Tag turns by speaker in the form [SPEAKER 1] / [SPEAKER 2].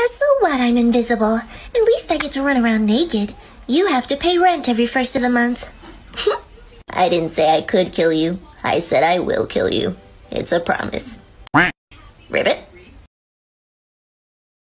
[SPEAKER 1] So what? I'm invisible. At least I get to run around naked. You have to pay rent every first of the month. I didn't say I could kill you. I said I will kill you. It's a promise.